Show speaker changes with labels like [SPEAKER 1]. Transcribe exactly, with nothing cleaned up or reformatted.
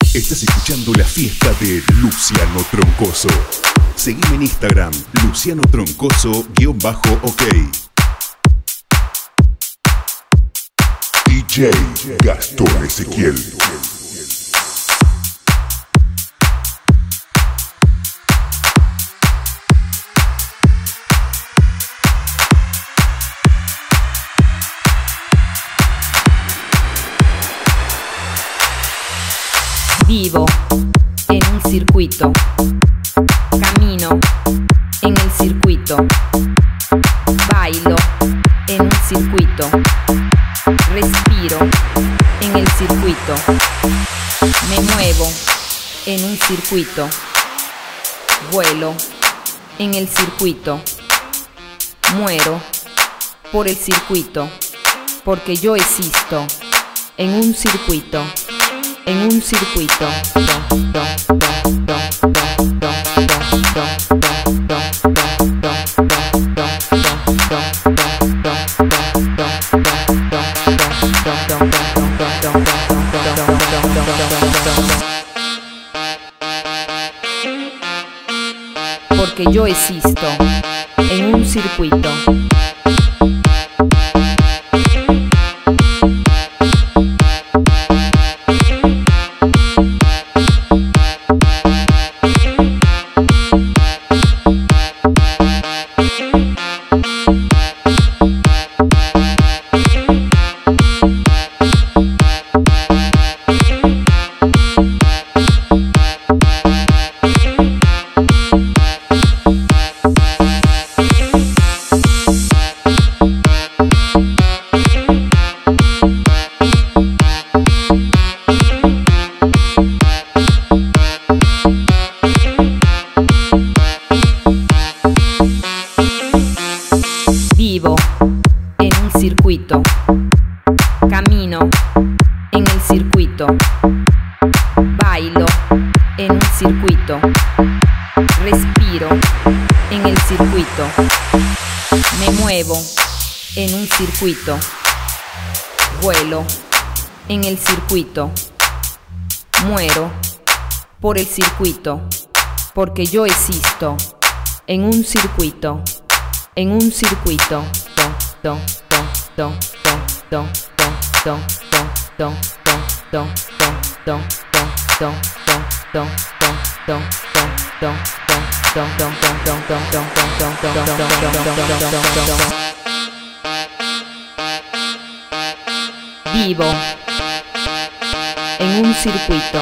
[SPEAKER 1] Estás escuchando la fiesta de Luciano Troncoso. Seguime en Instagram, Luciano Troncoso-OK. D J Gastón Ezequiel.
[SPEAKER 2] Vivo en un circuito, camino en el circuito, bailo en un circuito, respiro en el circuito, me muevo en un circuito, vuelo en el circuito, muero por el circuito, porque yo existo en un circuito. En un circuito. Porque yo existo en un circuito. Vivo en un circuito, camino en el circuito, bailo en un circuito, respiro en el circuito, me muevo en un circuito, vuelo en el circuito, muero por el circuito, porque yo existo en un circuito. En un circuito, do, do, do, do, do, do, do, do, do, do, Vivo en un circuito.